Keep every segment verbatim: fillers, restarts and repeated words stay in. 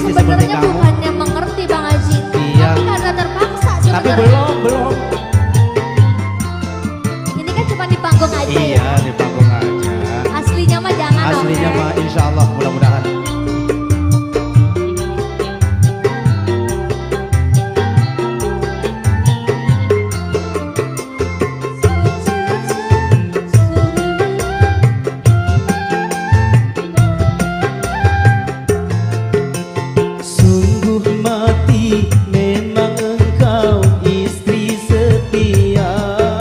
istri seperti sebenarnya kamu. bukannya mengerti Bang Haji, Iya. tapi karena terpaksa sebenarnya. Tapi belum, belum. Ini kan cuma di panggung aja Iya, ya. di panggung aja. Aslinya mah jangan dong. Aslinya eh. mah insya Allah mudah-mudahan. Sungguh mati memang engkau istri setia.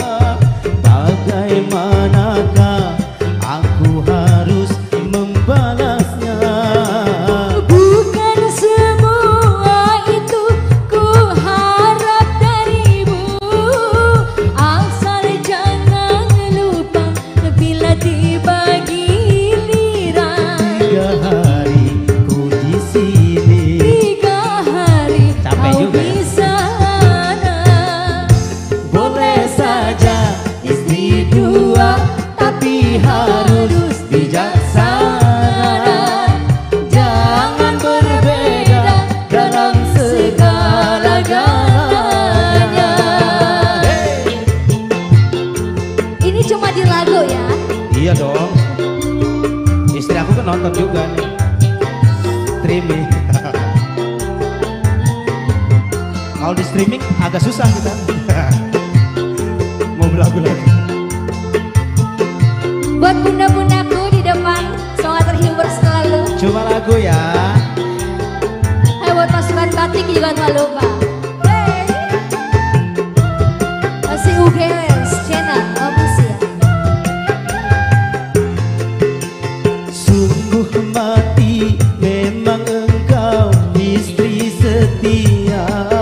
Bagaimanakah aku harus membalasnya? Bukan semua itu ku harap darimu, asal jangan lupa bila tiba giliran. Tiga hari ku di sini, Tiga hari Capek kau juga ya. di sana. boleh saja istri dua, tapi harus bijaksana. Jangan berbeda dalam segala-galanya. Ini cuma di lagu ya. Iya dong. Istri aku kan nonton juga nih. Streaming. Kalau di streaming agak susah kita. Mau berlagu lagi. Buat bunda-bundaku di depan, semoga terhibur selalu. Cuma lagu ya. Hai buat pasukan batik juga jangan lupa. Hey. Masih U G W channel official. Sungguh mati memang engkau istri setia.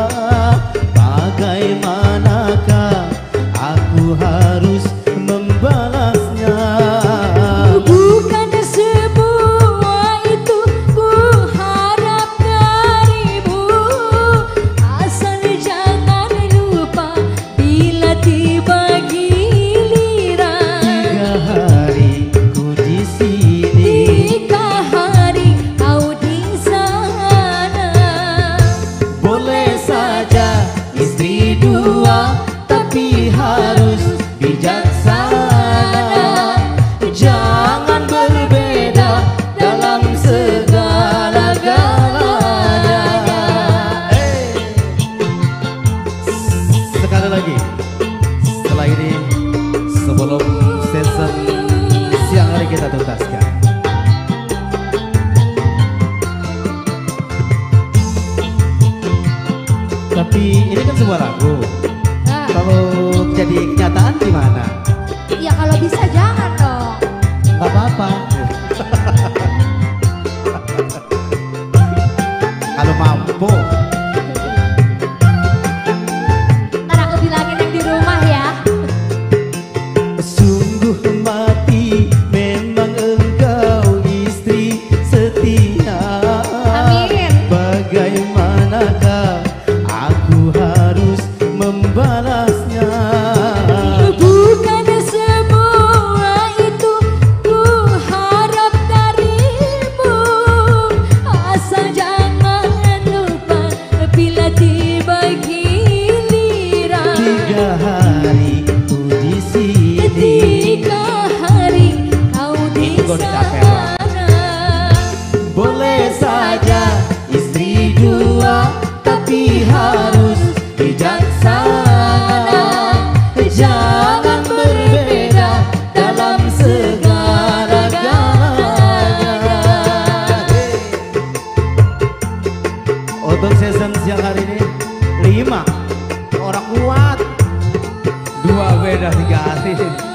Bagaimanakah aku harus membalasnya? Bukan semua itu ku harap darimu, asal jangan lupa bila tiba giliran. Tiga hari ku di sini, Tiga hari kau di sana. boleh saja istri dua, tapi harus bijaksana. Jangan berbeda dalam segala-galanya. Sekali lagi. Setelah ini sebelum season siang hari kita tuntaskan. Tapi ini kan sebuah lagu. Nah, Kalau jadi kenyataan gimana? ya kalau bisa jangan dong. Gak apa-apa. Kalau mampu. Ntar aku bilangin yang di rumah ya. Sungguh mati memang engkau istri setia. Amin. Bagaimanakah aku harus membalasnya? Bukan semua itu ku harap darimu, asal jangan lupa bila tiba giliran. Tiga hari ku di sini, Tiga hari kau di Itu gua udah capek, Bang. sana. boleh saja istri dua, tapi harus bijaksana. Jangan berbeda dalam segala-galanya. Untuk season siang hari ini lima orang kuat, dua beda tiga hari.